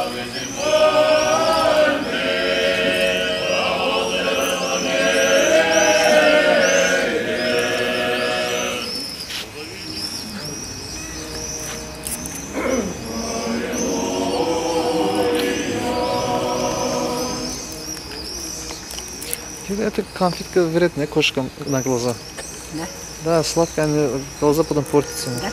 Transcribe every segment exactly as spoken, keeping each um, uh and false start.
Это конфетка вредная, кошкам на глаза. Да? Да, сладкая, глаза потом портятся. Да?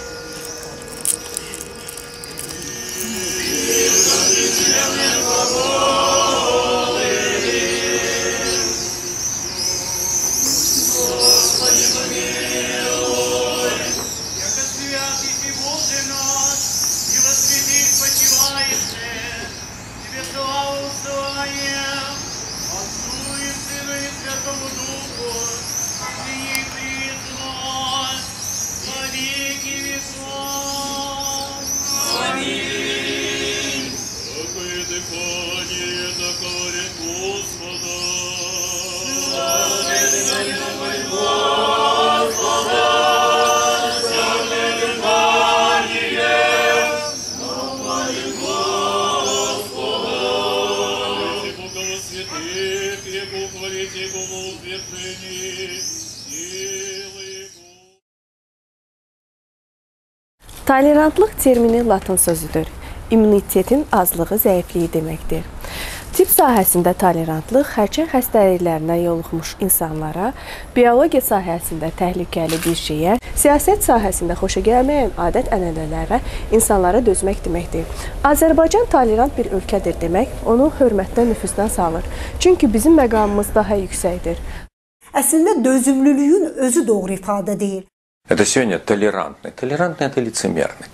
Tolerantlıq termini latın sözüdür. İmmunitetin azlığı, zəifliyi deməkdir. Tibb sahəsində tolerantlıq hərçənd xəstəliklərinə yoluxmuş insanlara, biologiya sahəsində təhlükəli bir şeyə, siyasət sahəsində xoşagəlməyən adət-ənənələrə, insanlara dözmək deməkdir. Azərbaycan tolerant bir ölkədir demək, onu hörmətdən nüfuzdan salır. Çünki bizim məqamımız daha yüksəkdir. Əslində dözümlülüyün özü doğru ifadə deyil. Это сегодня толерантный. Толерантный – это лицемерный.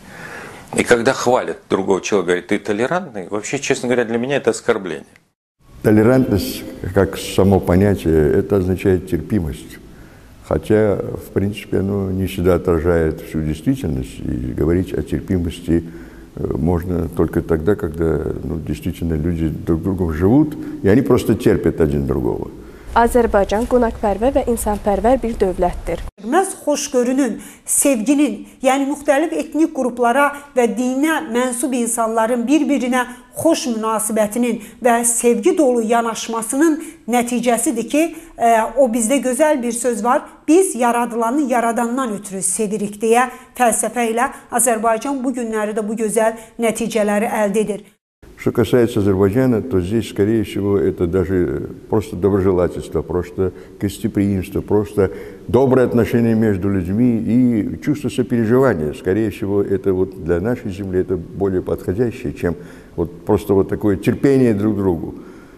И когда хвалят другого человека, говорит, ты толерантный, вообще, честно говоря, для меня это оскорбление. Толерантность, как само понятие, это означает терпимость. Хотя, в принципе, оно не всегда отражает всю действительность. И говорить о терпимости можно только тогда, когда ну, действительно люди друг с другом живут, и они просто терпят один другого. Azərbaycan qonaqpərvər və insanpərvər bir dövlətdir. Məhz xoşgörünün, sevginin, yəni müxtəlif etnik qruplara və dinə mənsub insanların bir-birinə xoş münasibətinin və sevgi dolu yanaşmasının nəticəsidir ki, e, o bizdə gözəl bir söz var. Biz yaradılanı yaradandan ötürü sevirik deyə fəlsəfə ilə Azərbaycan bu günləri də bu gözəl nəticələri əldə edir. Что касается Азербайджана, то здесь, скорее всего, это даже просто доброжелательство, просто гостеприимство, просто доброе отношение между людьми и чувство сопереживания. Скорее всего, это вот для нашей земли это более подходящее, чем вот просто вот такое терпение друг к другу.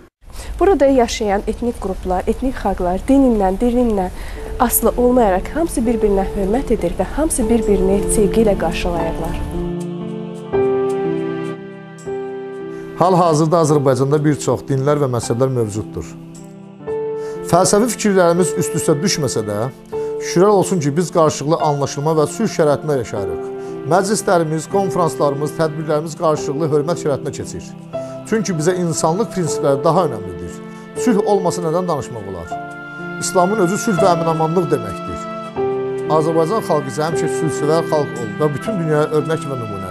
Burada yaşayan etnik qruplar, etnik xalqlar dinindən, dilindən asılı olmayaraq hamısı bir-birinə hörmət edir və hamısı bir-birini sevgi ilə qarşılayırlar. Hal-hazırda Azərbaycanda bir çox dinlər və məzhəblər mövcuddur. Fəlsəfi fikirlərimiz üst-üstə düşməsə də, şükürlər olsun ki, biz qarşılıqlı anlaşılma və sülh şəraitində yaşayırıq. Məclislərimiz, konferanslarımız, tədbirlərimiz qarşılıqlı hörmət şəraitində keçir. Çünki bizə insanlıq prinsipləri daha önəmlidir. Sülh olmasa nədən danışmaq olar? İslamın özü sülh və əmin-amanlıq deməkdir. Azərbaycan xalqı isə həmişə sülhsevər xalq olub və bütün dünyaya örnək və nümunədir.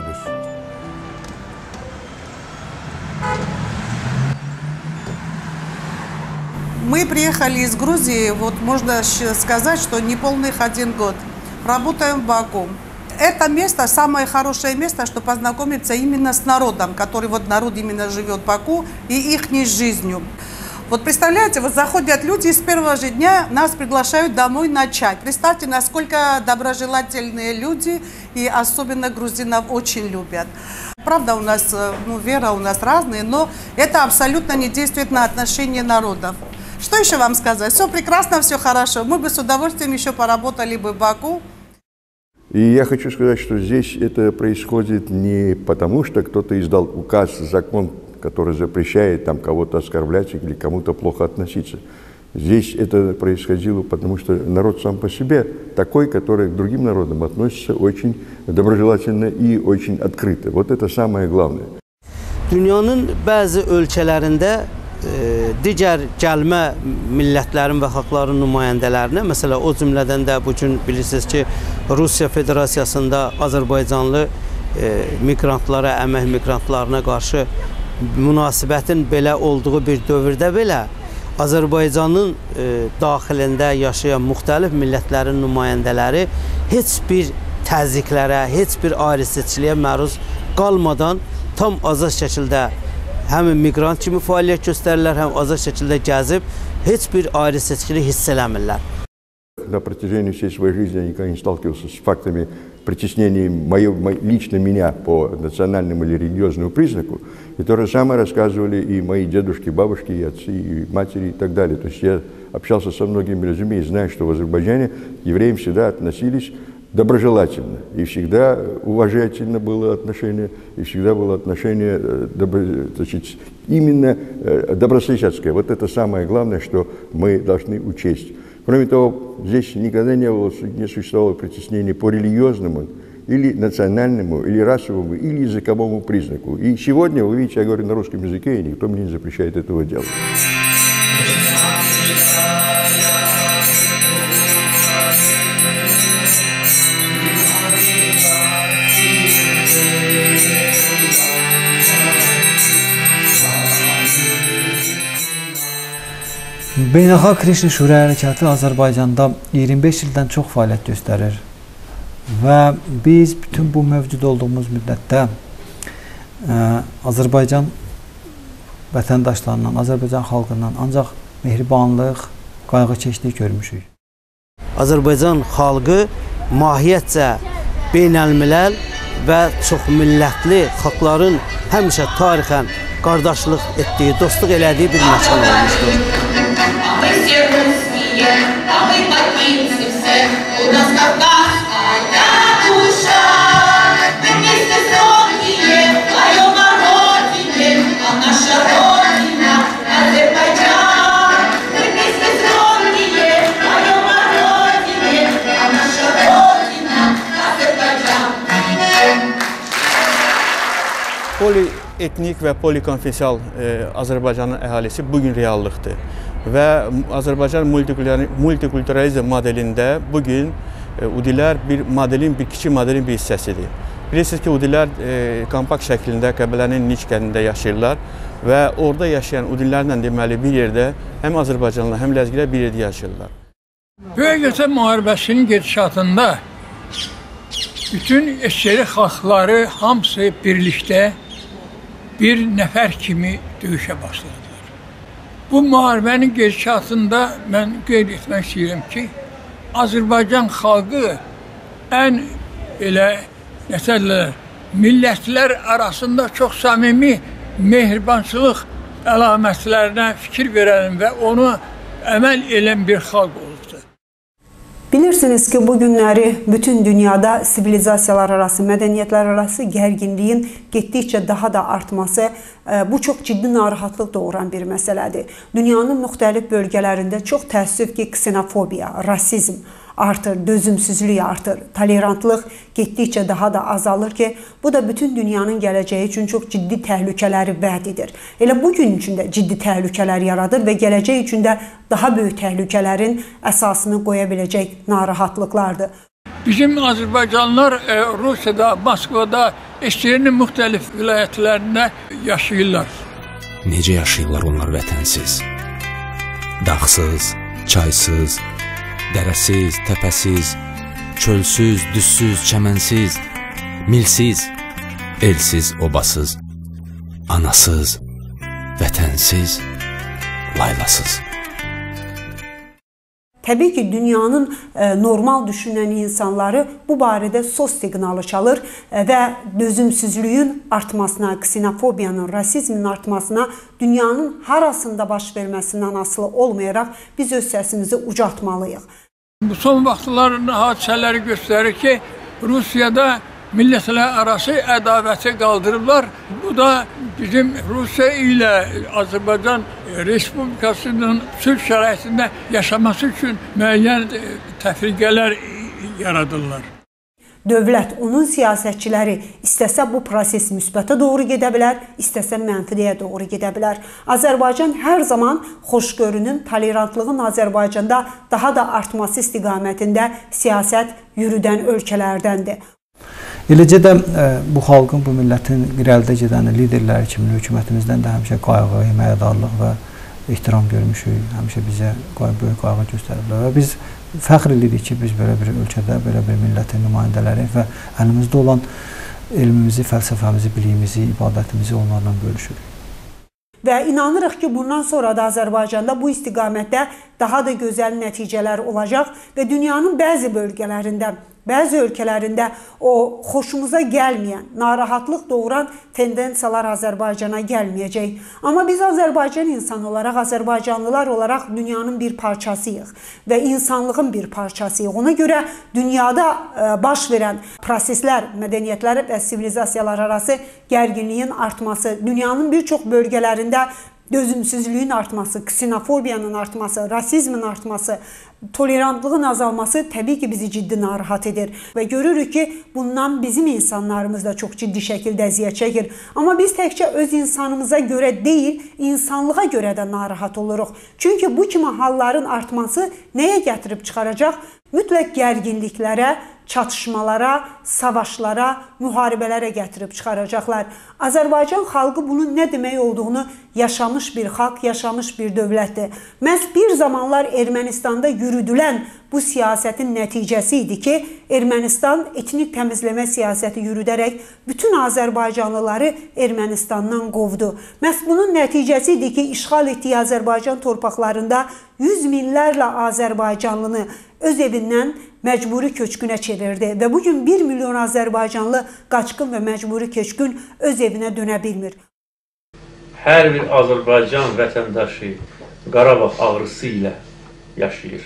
Мы приехали из Грузии, вот можно сказать, что неполных один год. Работаем в Баку. Это место, самое хорошее место, чтобы познакомиться именно с народом, который вот народ именно живет в Баку и их жизнью. Вот представляете, вот заходят люди и с первого же дня нас приглашают домой на чай. Представьте, насколько доброжелательные люди и особенно грузинов очень любят. Правда, у нас, ну, вера у нас разная, но это абсолютно не действует на отношения народов. Что еще вам сказать? Все прекрасно, все хорошо. Мы бы с удовольствием еще поработали бы в Баку. И я хочу сказать, что здесь это происходит не потому, что кто-то издал указ, закон, который запрещает там кого-то оскорблять или кому-то плохо относиться. Здесь это происходило потому, что народ сам по себе такой, который к другим народам относится очень доброжелательно и очень открыто. Вот это самое главное. Dünyanın bəzi ölkələrində digər gəlmə millətlərin və xalqların nümayəndələrinə, məsələ o cümlədən də bugün bilirsiniz ki, Rusiya Federasiyasında Azərbaycanlı migrantlara, əmək migrantlarına qarşı münasibətin belə olduğu bir dövrdə belə Azərbaycanın e, daxilində yaşayan müxtəlif millətlərin nümayəndələri heç bir təzyiqlərə, heç bir ayrı-seçkiliyə məruz qalmadan tam azad şəkildə həm miqrant kimi fəaliyyət göstərirlər, həm azad şəkildə gəzib heç bir ayrı-seçkili hiss eləmirlər. На протяжении всей своей жизни я никогда не сталкивался с фактами притеснения моего, лично меня по национальному или религиозному признаку. И то же самое рассказывали и мои дедушки, бабушки, и отцы, и матери, и так далее. То есть я общался со многими людьми и знаю, что в Азербайджане к евреям всегда относились доброжелательно. И всегда уважительно было отношение, и всегда было отношение добро, значит, именно добрососедское. Вот это самое главное, что мы должны учесть. Кроме того, здесь никогда не было, не существовало притеснений по религиозному, или национальному, или расовому, или языковому признаку. И сегодня, вы видите, я говорю на русском языке, и никто мне не запрещает этого делать. Beynəlxalq Krishna Şura Hərəkatı Azərbaycanda iyirmi beş ildən çox fəaliyyət göstərir və biz bütün bu mövcud olduğumuz müddətdə ə, Azərbaycan vətəndaşlarından, Azərbaycan xalqından ancaq mehribanlıq, qayğıkeşlik görmüşük. Azərbaycan xalqı mahiyyətcə beynəlmiləl və çoxmillətli xalqların həmişə tarixən qardaşlıq etdiyi, dostluq elədiyi bir məkan olmuşdur. Мы все русские, а мы покиньте все, у нас кавказская душа. Мы вместе строгие, поем о родине, а наша родина Азербайджан. Мы вместе строгие, поем о родине, а наша родина Azerbaycan. Polietnik və polikonfessial e, Azərbaycanın əhalisi bugün reallıqdır. Və Azərbaycan multikulturalizm modelində bugün e, udilər bir modelin, bir kiçik modelin bir hissəsidir. Bilirsiniz ki, udilər e, kompakt şəklində Qəbələnin Niç kəndində yaşayırlar və orada yaşayan udillərlə deməli bir yerdə həm Azərbaycanlılar, həm ləzgilər bir yerdə yaşayırlar. Böyük Vətən müharibəsinin gedişatında bütün eşkəri xalqları hamısı birlikdə bir nəfər kimi döyüşə başladılar. Bu müharibənin gedişatında mən qeyd etmək istəyirəm ki, Azərbaycan xalqı ən elə nəsəllər, millətlər arasında çox səmimi mehribançılıq əlamətlərinə fikir verən və onu əməl edən bir xalq olubdur. Bilirsiniz ki, bu günləri bütün dünyada sivilizasiyalar arası, mədəniyyətlər arası gərginliyin getdikcə daha da artması bu çox ciddi narahatlıq doğuran bir məsələdir. Dünyanın müxtəlif bölgələrində çox təəssüf ki, ksenofobiya, rasizm artır, dözümsüzlük artır, tolerantlıq getdikcə daha da azalır ki, bu da bütün dünyanın gələcəyi üçün çox ciddi təhlükələri vəd edir. Elə bugün üçün də ciddi təhlükələr yaradır və gələcək üçün də daha böyük təhlükələrin əsasını qoya biləcək narahatlıqlardır. Bizim Azərbaycanlılar e, Rusiyada, Moskvada, Eşkərinin müxtəlif vilayətlərində yaşayırlar. Necə yaşayırlar onlar vətənsiz? Dağsız, çaysız, dərəsiz, təpəsiz, çölsüz, düzsüz, çəmənsiz, milsiz, elsiz, obasız, anasız, vətənsiz, laylasız. Təbii ki, dünyanın normal düşünən insanları bu barədə sos siqnalı çalır və dözümsüzlüyün artmasına, ksenofobiyanın, rasizmin artmasına, dünyanın harasında baş verməsindən asılı olmayaraq biz öz səsimizi ucaltmalıyıq. Bu son vaxtların hadisələri göstərir ki, Rusiyada millətlər arası ədaləti qaldırıblar. Bu da bizim Rusiya ilə Azərbaycan Respublikasının sülh şəraitində yaşaması üçün müəyyən təfriqələr yaradırlar. Dövlət, onun siyasətçiləri istəsə bu proses müsbətə doğru gedə bilər, istəsə mənfiyə doğru gedə bilər. Azərbaycan hər zaman xoşgörünün, tolerantlığın Azərbaycanda daha da artması istiqamətində siyasət yürüdən ölkələrdəndir. Eləcə də ə, bu xalqın, bu millətin irəlidə gedən liderləri kimi hökumətimizdən də həmişə qayğı, himayədarlıq və ehtiram görmüşük. Həmişə bizə böyük qayğı göstəriblər və biz fəxr edirik ki, biz belə bir ölkədə, belə bir millətin nümayəndələri və əlimizdə olan elmimizi, fəlsəfəmizi, biliyimizi, ibadətimizi onlarla bölüşürük. Və inanırıq ki, bundan sonra da Azərbaycanda bu istiqamətdə daha da gözəl nəticələr olacaq və dünyanın bəzi bölgələrində, bəzi ölkələrində o xoşumuza gəlməyən, narahatlıq doğuran tendensiyalar Azərbaycana gəlməyəcək. Amma biz Azərbaycan insan olaraq, Azərbaycanlılar olaraq dünyanın bir parçasıyıq və insanlığın bir parçasıyıq. Ona görə dünyada baş verən proseslər, mədəniyyətlər və sivilizasiyalar arası gərginliyin artması, dünyanın bir çox bölgələrində dözümsüzlüyün artması, ksenofobiyanın artması, rasizmin artması, tolerantlığın azalması təbii ki, bizi ciddi narahat edir. Və görürük ki, bundan bizim insanlarımız da çox ciddi şəkildə əziyyət çəkir. Amma biz təkcə öz insanımıza görə deyil, insanlığa görə də narahat oluruq. Çünki bu kimi halların artması nəyə gətirib çıxaracaq? Mütləq gərginliklərə, çatışmalara, savaşlara, müharibələrə gətirib çıxaracaqlar. Azərbaycan xalqı bunun nə demək olduğunu yaşamış bir xalq, yaşamış bir dövlətdir. Məhz bir zamanlar Ermənistanda yürüdülən bu siyasətin nəticəsi idi ki, Ermənistan etnik təmizləmə siyasəti yürüdərək bütün Azərbaycanlıları Ermənistandan qovdu. Məhz bunun nəticəsi idi ki, işğal etdiyi Azərbaycan torpaqlarında yüz minlərlə Azərbaycanlını öz evindən məcburi köçkünə çevirdi və bugün bir milyon Azərbaycanlı qaçqın və məcburi köçkün öz evinə dönə bilmir. Hər bir Azərbaycan vətəndaşı Qarabağ ağrısı ilə yaşayır.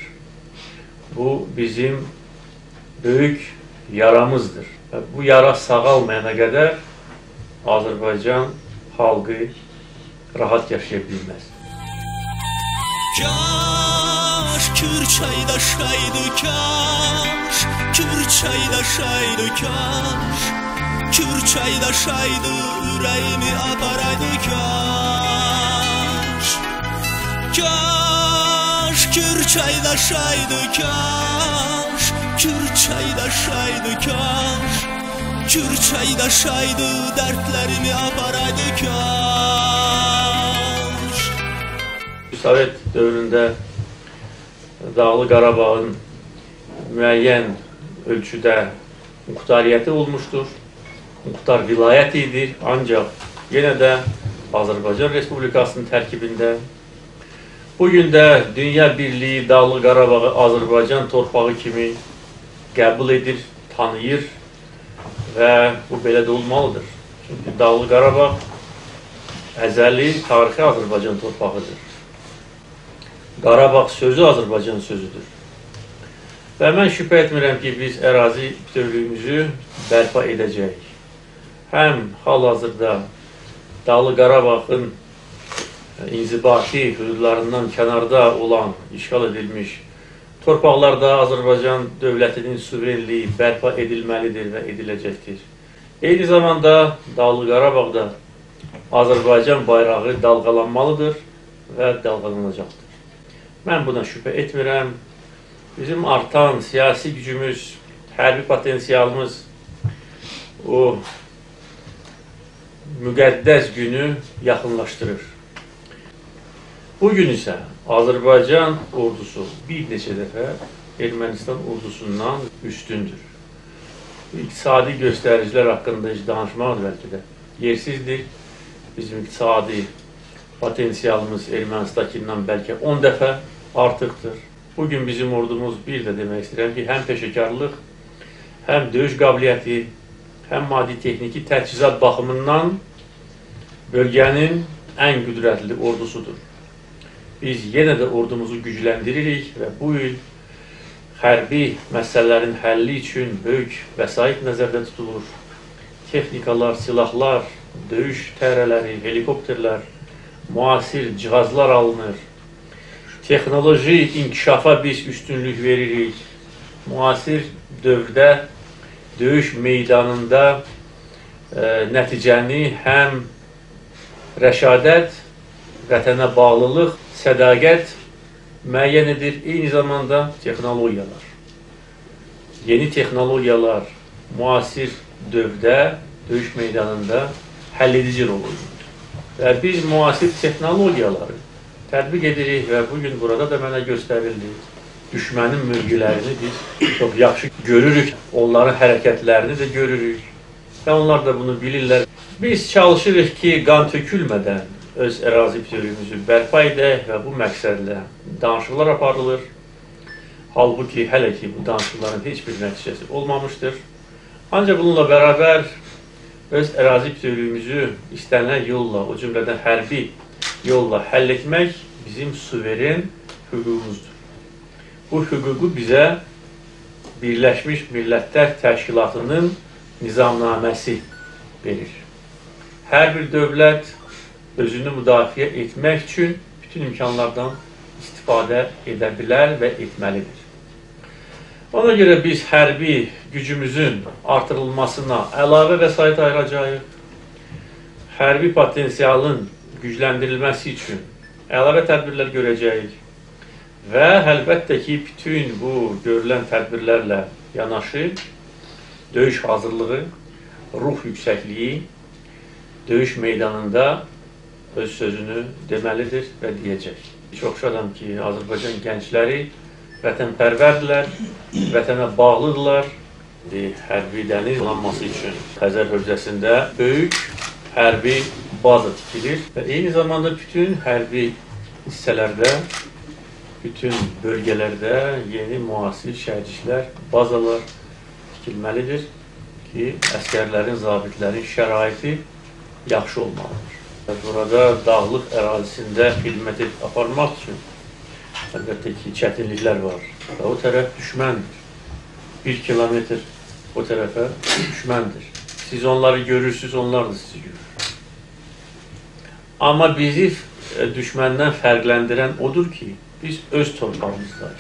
Bu bizim böyük yaramızdır. Və bu yara sağalmayana qədər Azərbaycan xalqı rahat yaşaya bilməz. Kaş Kürçayda şaydı kaş, Kürçayda şaydı kaş, Kürçayda şaydı ürəyimi aparaydı kaş. Kaş Kürçayda şaydı kaş, Kürçayda şaydı kaş, Kürçayda şaydı dərdlərimi aparaydı kaş. Sovet dövründə Dağlı Qarabağın müəyyən ölçüdə muxtariyyəti olmuşdur. Muxtar vilayət idi, ancaq yenə də Azərbaycan Respublikasının tərkibində. Bugün də Dünya Birliyi Dağlı Qarabağı Azərbaycan torpağı kimi qəbul edir, tanıyır və bu belə də olmalıdır. Çünki Dağlı Qarabağ əzəli, tarixi Azərbaycan torpağıdır. Qarabağ sözü Azərbaycan sözüdür. Və mən şübhə etmirəm ki, biz ərazi bütövlüyümüzü bərpa edəcəyik. Həm hal-hazırda Dağlı Qarabağın inzibati hüdudlarından kənarda olan, işğal edilmiş torpaqlarda Azərbaycan dövlətinin suverenliyi bərpa edilməlidir və ediləcəkdir. Eyni zamanda Dağlı Qarabağda Azərbaycan bayrağı dalğalanmalıdır və dalğalanacaqdır. Mən buna şübhə etmirəm. Bizim artan siyasi gücümüz, hərbi potensialımız o müqəddəs günü yaxınlaşdırır. Bugün isə Azərbaycan ordusu bir neçə dəfə Ermənistan ordusundan üstündür. İqtisadi göstəricilər haqqında heç danışmaq bəlkə də yersizdir. Bizim iqtisadi potensialımız Ermənistandakindən bəlkə on dəfə artıqdır. Bugün bizim ordumuz bir də demək istəyirəm ki, həm peşəkarlıq, həm döyüş qabiliyyəti, həm maddi-texniki təchizat baxımından bölgənin ən qüdrətli ordusudur. Biz yenə də ordumuzu gücləndiririk və bu il hərbi məsələlərin həlli üçün böyük vəsait nəzərdə tutulur. Texnikalar, silahlar, döyüş təyyarələri, helikopterlər, müasir cihazlar alınır. Texnoloji inkişafa biz üstünlük veririk. Müasir dövrdə döyüş meydanında e, nəticəni həm rəşadət, vətənə bağlılıq, sədaqət müəyyən edir. Eyni zamanda texnologiyalar. Yeni texnologiyalar, müasir dövrdə, döyüş meydanında həlledici rol oynuyor. Və biz müasir texnologiyaları tətbiq edirik və bugün burada da mənə göstərildi. Düşmənin mövqelərini biz çox yaxşı görürük, onların hərəkətlərini də görürük və onlar da bunu bilirlər. Biz çalışırıq ki, qan tökülmədən öz ərazi bütövlüyümüzü bərpa edək və bu məqsədlə danışıqlar aparılır. Halbuki hələ ki, bu danışıqların heç bir nəticəsi olmamışdır. Ancaq bununla bərabər öz ərazi bütövlüyümüzü istənilən yolla, o cümlədən hərbi yolla həll etmək bizim suveren hüququmuzdur. Bu hüququ bizə Birləşmiş Millətlər Təşkilatının nizamnaməsi verir. Hər bir dövlət özünü müdafiə etmək üçün bütün imkanlardan istifadə edə bilər və etməlidir. Ona görə biz hərbi gücümüzün artırılmasına əlavə vəsait ayıracağıq. Hərbi potensialın gücləndirilməsi üçün əlavə tədbirlər görəcəyik. Və əlbəttə ki, bütün bu görülən tədbirlərlə yanaşı döyüş hazırlığı, ruh yüksəkliyi döyüş meydanında öz sözünü deməlidir və deyəcək. Çox şadam ki, Azərbaycan gəncləri vətənpərvərdirlər, vətənə bağlıdırlar. Hərbi dəniz donanması üçün Xəzər hövzəsində böyük hərbi baza tikilir və eyni zamanda bütün hərbi hissələrdə, bütün bölgələrdə yeni müasir şəhərciklər, bazalar tikilməlidir ki, əskərlərin, zabitlərin şəraiti yaxşı olmalıdır. Burada dağlıq ərazisində xidmət aparmaq üçün əlbəttə ki, çətinliklər var. Və o tərəf düşməndir. Bir kilometr o tərəfə düşməndir. Siz onları görürsünüz, onlar da sizi görür. Amma bizi düşməndən fərqləndirən odur ki, biz öz torpağımızdayıq.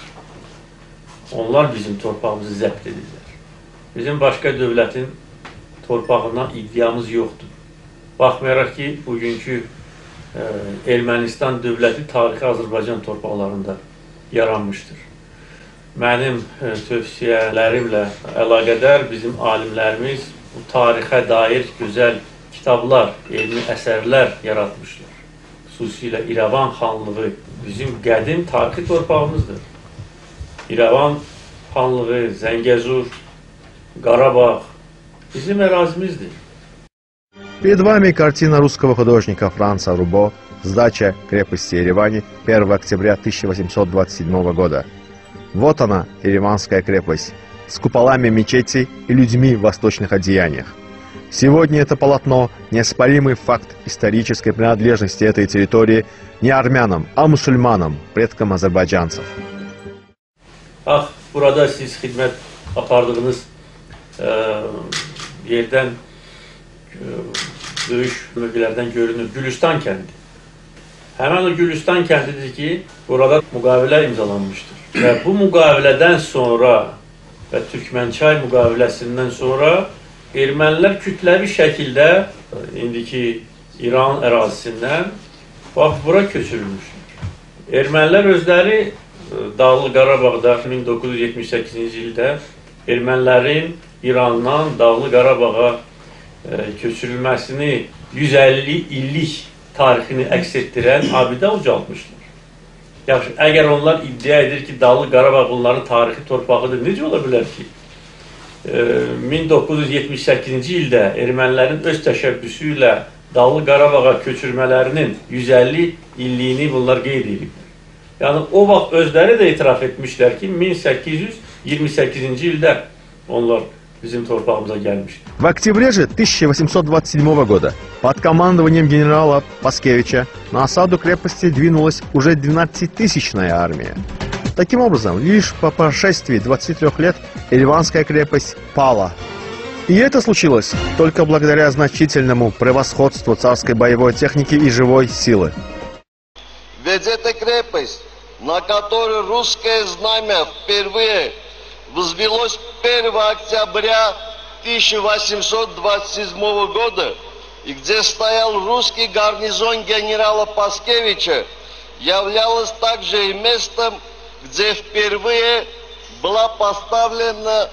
Onlar bizim torpağımızı zəbt edirlər. Bizim başqa dövlətin torpağına iddiamız yoxdur. Baxmayaraq ki, bugünkü e, Ermənistan dövləti tarixi Azərbaycan torpaqlarında yaranmışdır. Mənim e, tövsiyələrimlə əlaqədar bizim alimlərimiz bu tarixə dair gözəl kitablar, elmi əsərlər yaratmışlar. Xüsusilə İrəvan xanlığı bizim qədim tarixi torpağımızdır. İrəvan xanlığı, Zəngəzur, Qarabağ bizim ərazimizdir. Перед вами картина русского художника Франца Рубо «Сдача крепости Еревани первого октября тысяча восемьсот двадцать седьмого года». Вот она, Ереванская крепость, с куполами мечетей и людьми в восточных одеяниях. Сегодня это полотно – неоспоримый факт исторической принадлежности этой территории не армянам, а мусульманам, предкам азербайджанцев. Bax, burada siz xidmət apardığınız e, yerdən e, döyüş mövqelərdən görünür Gülüstan kəndi. Həmən o Gülüstan kəndidir ki, burada müqavilə imzalanmışdır. Və bu müqavilədən sonra və Türkmənçay müqaviləsindən sonra ermənilər kütləvi şəkildə indiki İran ərazisindən bax, bura köçürülmüşdür. Ermənilər özləri Dağlıq Qarabağda min doqquz yüz yetmiş səkkizinci ildə ermənilərin İrandan Dağlıq Qarabağa e, köçürülməsini yüz əlli illik tarixini əks etdirən abidə ucaltmışlar. Yaxşı, əgər onlar iddia edir ki, Dağlıq Qarabağ onların tarixi torpağıdır, necə ola bilər ki? E, min doqquz yüz yetmiş səkkizinci ildə ermənilərin öz təşəbbüsü ilə Dağlıq Qarabağa köçürmələrinin yüz əlli illiyini bunlar qeyd ediblər. Yani o vaxt özləri də etiraf etmişlər ki, min səkkiz yüz iyirmi səkkizinci ildə onlar bizim torpağımıza gəlmişdir. В октябре же тысяча восемьсот двадцать седьмого года под командованием генерала Паскевича на осаду крепости двинулась уже двенадцатитысячная армия. Таким образом, лишь по прошествии двадцати трёх лет Ереванская крепость пала. И это случилось только благодаря значительному превосходству царской боевой техники и живой силы. Ведь эта крепость, на которой русское знамя впервые возвелось первого октября тысяча восемьсот двадцать седьмого года, и где стоял русский гарнизон генерала Паскевича, являлась также и местом, где впервые была поставлена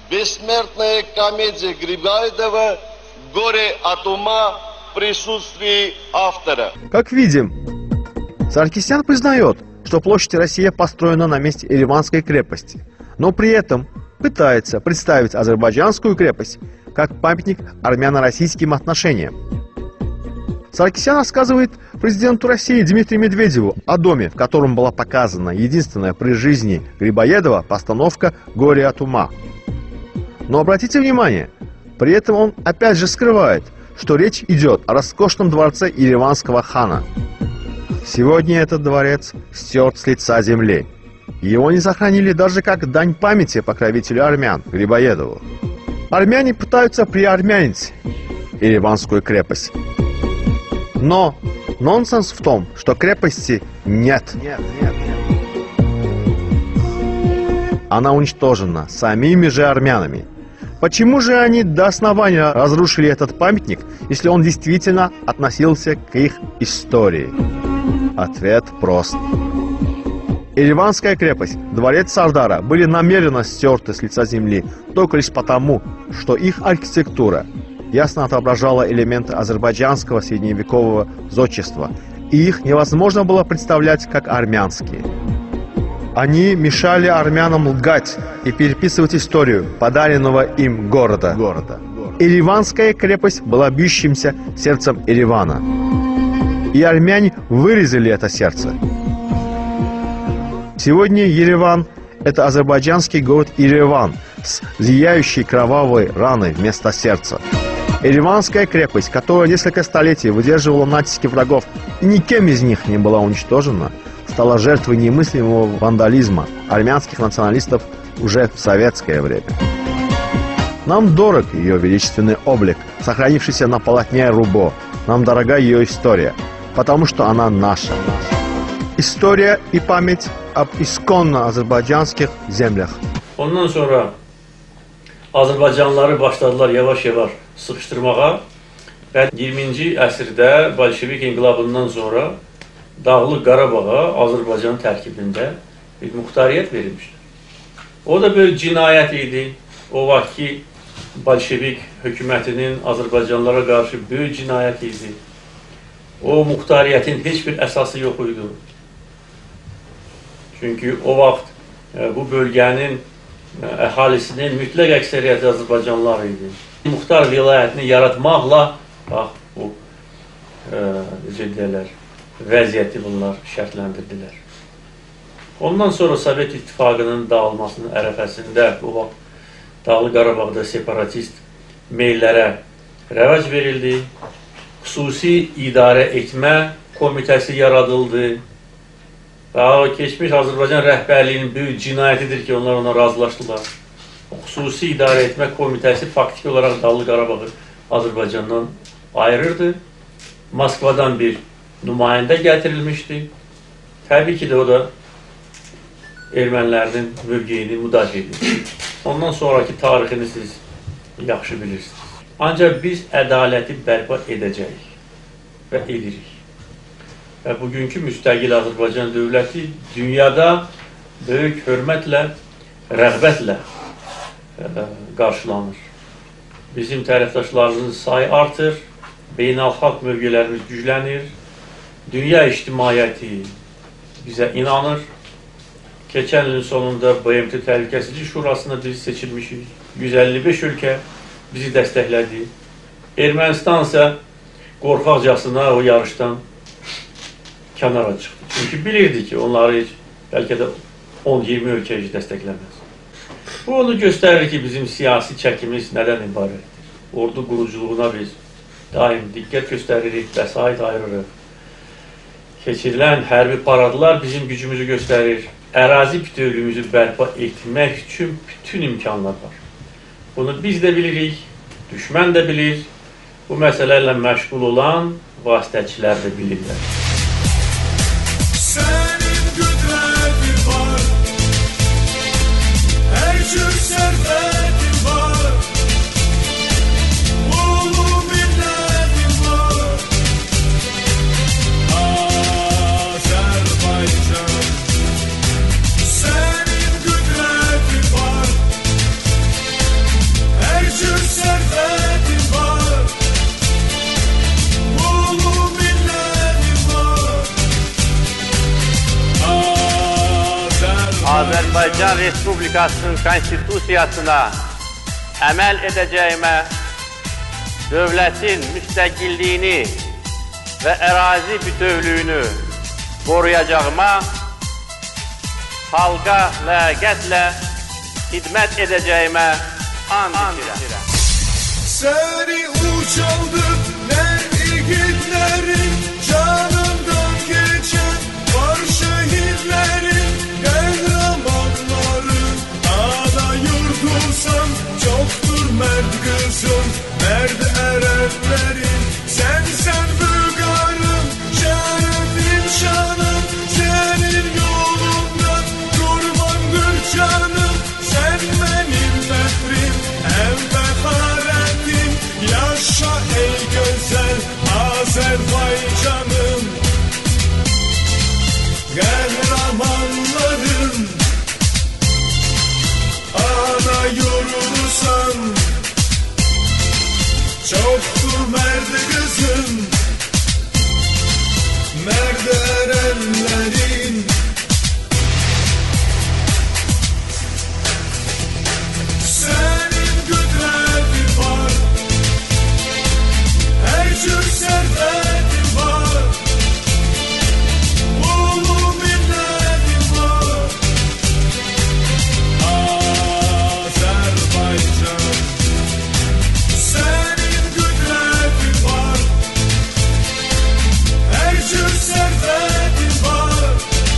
бессмертная комедия Грибоедова «Горе от ума» в присутствии автора. Как видим, Саркисян признает, что площадь Россия построена на месте Ереванской крепости, но при этом пытается представить азербайджанскую крепость как памятник армяно-российским отношениям. Саркисян рассказывает президенту России Дмитрию Медведеву о доме, в котором была показана единственная при жизни Грибоедова постановка «Горе от ума». Но обратите внимание, при этом он опять же скрывает, что речь идет о роскошном дворце ереванского хана. Сегодня этот дворец стерт с лица земли. Его не сохранили даже как дань памяти покровителю армян Грибоедову. Армяне пытаются приармянить Ереванскую крепость. Но нонсенс в том, что крепости нет. Нет, нет, нет. Она уничтожена самими же армянами. Почему же они до основания разрушили этот памятник, если он действительно относился к их истории? Ответ прост. Ереванская крепость, дворец Сардара были намеренно стерты с лица земли только лишь потому, что их архитектура ясно отображала элементы азербайджанского средневекового зодчества, и их невозможно было представлять как армянские. Они мешали армянам лгать и переписывать историю подаренного им города. города. Ереванская крепость была бьющимся сердцем Еревана. И армяне вырезали это сердце. Сегодня Ереван – это азербайджанский город Ереван с зияющей кровавой раной вместо сердца. Ереванская крепость, которая несколько столетий выдерживала натиски врагов и никем из них не была уничтожена, стала жертвой немыслимого вандализма армянских националистов уже в советское время. Нам дорог ее величественный облик, сохранившийся на полотне Рубо. Нам дорога ее история, потому что она наша. История и память об исконно azerbaycanskих землях. Ondan sonra Azərbaycanlıları başladılar yavaş-yavaş sıxışdırmağa və iyirminci əsrdə Bolşevik inqilabından sonra Dağlıq Qarabağa Azərbaycan tərkibində bir muxtariyyət verilmişdir. O da böyük cinayət idi. O vaxtki Bolşevik hökumətinin Azərbaycanlılara qarşı böyük cinayət idi. O muxtariyyətin heç bir əsası yox idi. Çünki o vaxt bu bölgənin əhalisinin mütləq əksəriyyəti Azərbaycanlılar idi. Muxtar vilayətini yaratmaqla bax, bu necə deyirlər, vəziyyəti bunlar şərtləndirdilər. Ondan sonra Sovet İttifaqının dağılmasının ərəfəsində bu vaxt Dağlı Qarabağda separatist meyllərə rəvac verildi. Xüsusi idarə etmə komitəsi yaradıldı. Və keçmiş Azərbaycan rəhbərliyinin böyük cinayətidir ki, onlar ona razılaşdılar. Xüsusi idarə etmə komitəsi faktiki olaraq Dağlı Qarabağı Azərbaycandan ayırırdı. Moskvadan bir nümayəndə gətirilmişdi. Təbii ki də o da ermənilərinin mövqeyini müdafiə edir. Ondan sonraki tarixini siz yaxşı bilirsiniz. Ancaq biz ədaləti bərpa edəcəyik və edirik. Və bugünkü müstəqil Azərbaycan dövləti dünyada böyük hörmətlə, rəğbətlə qarşılanır. Bizim tərəfdaşlarımızın sayı artır, beynəlxalq mövqelərimiz güclənir, dünya ictimaiyyəti bizə inanır. Keçən ilin sonunda B M T Təhlükəsizlik Şurasına biz seçilmişik. yüz əlli beş ölkə bizi dəstəklədi. Ermənistan isə qorxaqcasına o yarışdan kənara çıxdı. Çünki bilirdi ki, onları heç, bəlkə də on iyirmi ölkə heç dəstəkləməz. Bu onu göstərir ki, bizim siyasi çəkimiz nədən ibarətdir. Ordu quruculuğuna biz daim diqqət göstəririk, vəsait ayırırıq. Keçirilən hərbi paradlar bizim gücümüzü göstərir. Ərazi bütövlüyümüzü bərpa etmək üçün bütün imkanlar var. Bunu biz də bilirik, düşmən də bilir, bu məsələlərlə məşğul olan vasitəçilər də bilirlər. Senin güdretin var, her tür servetin var, ulu milletin var, Azerbaycan. Senin güdretin var, Azərbaycan Respublikasının konstitusiyasına əməl edəcəyimə, dövlətin müstəqilliyini və ərazi bütövlüyünü qoruyacağıma, xalqa ləyaqətlə xidmət edəcəyimə and içirəm. Seni uçaldım ne igidlerin, canından geçen var şehirlerin, kahramanları. Ana yurdusan çoktur mert kızım, mert erenlerin. Sen sen bügarım, şerefin şanım, senin yolundan kurbandır canım. Sen benim mehrim, hem beharetim, yaşa ey güzel Azerbaycanım. Kahramanlarım, ana yurdusan çoktur mert kızım, mert erenlerin. Senin güdretin var, her tür servetin var, ulu milletin var. Azerbaycan, senin güdretin var, her tür servetin var,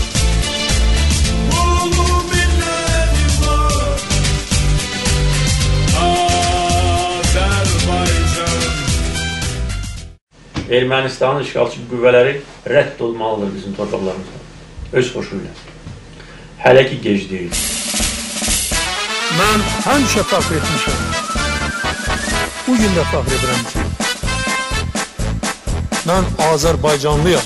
ulu milletin var. Azerbaycan. Ermənistanın işğalçı qüvvələri rədd olmalıdır bizim torpaqlarımızdan. Öz xoşuyla. Hələ ki gec deyil. Mən həmişə fəxr etmişəm. Bugün də fəxr edirəm ki, mən Azərbaycanlıyam.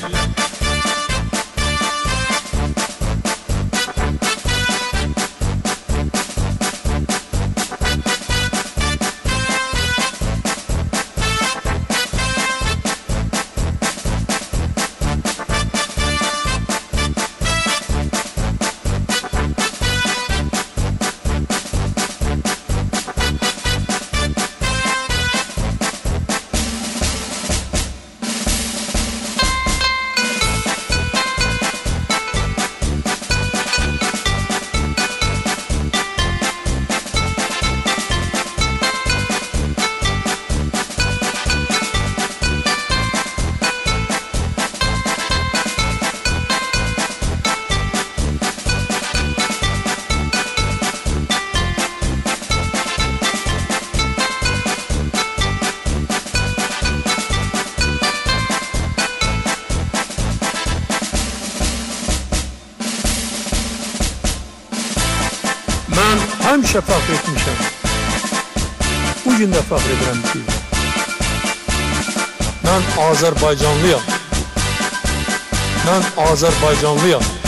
Mən həmişə fəxr etmişəm. Bugün də fəxr edirəm ki, mən Azərbaycanlıyam. Mən Azərbaycanlıyam.